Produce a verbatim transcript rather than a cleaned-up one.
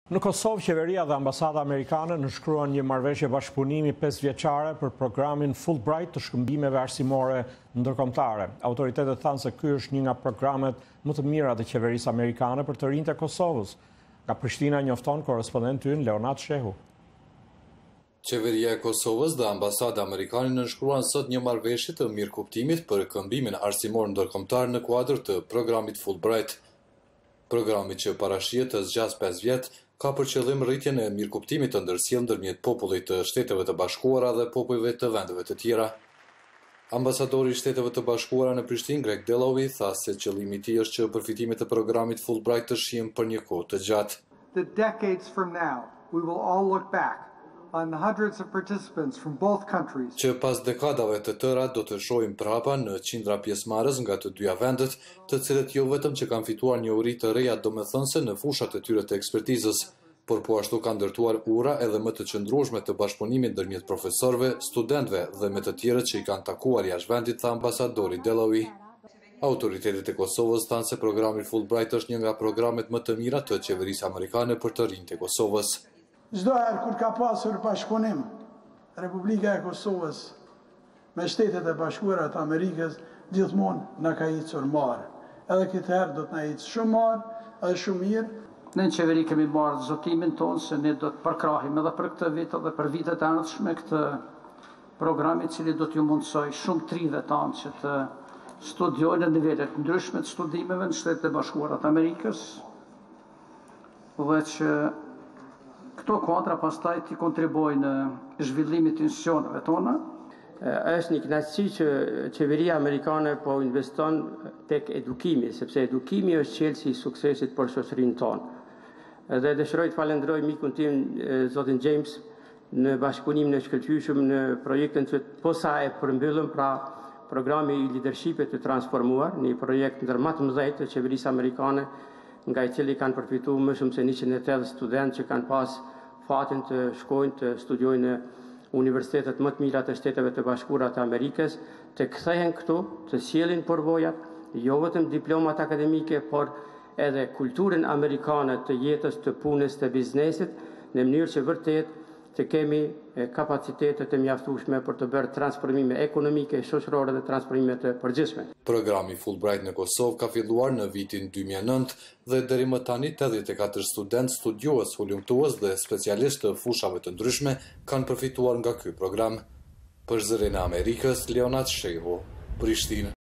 Në Kosovë, qeveria dhe ambasada amerikane nënshkruan një marrëveshje bashkëpunimi pesëvjeçare për programin Fulbright të shkëmbimeve arsimore ndërkombëtare. Autoritetet thanë se ky është një nga programet më të mira të qeverisë amerikane për të rinjtë e Kosovës. Nga Prishtina njofton korrespondenti ynë Leonat Shehu. Qeveria e Kosovës dhe ambasada amerikane nënshkruan sot një marrëveshje të mirëkuptimit për këmbimin arsimor ndërkombëtar në kuadër të programit Fulbright. Programi që parashihet të zgjas pesë vjet ka për qëllim rritjen e mirëkuptimit të ndërsjellë ndërmjet popullit të Shteteve të Bashkuara dhe popujve të vendeve të tjera. Ambasadori i Shteteve të Bashkuara në Prishtinë, Greg Dalloway, tha se qëllimi i tij është që përfitimet e programit Fulbright të shihen për një kohë të gjatë. The decades from now, we will all look back on the hundreds of participants from both countries. Që pas dekadave të tëra do të shohim prapa në qindra pjesëmarrës nga të dyja vendet, të cilët jo vetëm që kanë fituar një uri të reja domethënëse në fushat e tyre të ekspertizës, por po ashtu kanë ndërtuar ura edhe më të qëndrueshme të bashkëpunimit ndërmjet profesorëve, studentëve dhe me të tjerët që i kanë takuar jashtë vendit, tha ambasadori Dalloway. Autoritetet e Kosovës thanë se programi Fulbright është një nga programet më të mira të qeverisë amerikane për të rinjtë e Kosovës. Çdo herë kur ka pasur bashkëpunim Republika e Kosovës me Shtetet e Bashkuara të Amerikës, gjithmonë na ka ecur marrë. Edhe këtë herë do të na ecë shumë marrë, është shumë mirë. Ne në qeveri kemi marrë zotimin tonë se ne do të përkrahim edhe për këtë vit edhe për vitet e ardhshme këtë program i cili do t'ju mundsoj shumë trive tanë që të studiojnë në nivelet ndryshme të studimeve në Shtetet e Bashkuara të Amerikës, dhe që këto kuadra pastaj t'i kontribuojnë në zhvillimit të institucioneve tona. Është një kënaqësi që qeveria amerikane po investon tek edukimi, sepse edukimi është çelësi i suksesit për shoqërinë tonë. Dhe dëshiroj të falenderoj mikun tim, zotin James, në bashkëpunimin e shkëlqyeshëm në projektin që posa e përmbyllëm, pra programi i leadershipit të transformuar, një projekt ndër më të mëdhenj të qeverisë amerikane, nga i cili kanë përfituar më shumë se njëqind e tetëdhjetë studentë që kanë pas fatin të shkojnë të studiojnë në universitetet më të mira të Shteteve të Bashkuara të Amerikës, të kthehen këtu, të sjellin përvojat, jo vetëm diplomat akademike, por edhe kulturën amerikane të jetës, të punës, të biznesit, në mënyrë që vërtet të kemi kapacitetet të mjaftueshme për të bërë transformime ekonomike, shoqërore dhe transformime të përgjithshme. Programi Fulbright në Kosovë ka filluar në vitin dy mijë e nëntë dhe deri më tani tetëdhjetë e katër studentë, studiues, hulumtues dhe specialistë të fushave të ndryshme kanë përfituar nga ky program. Për zërin e Amerikës, Leonat Shehu, Prishtinë.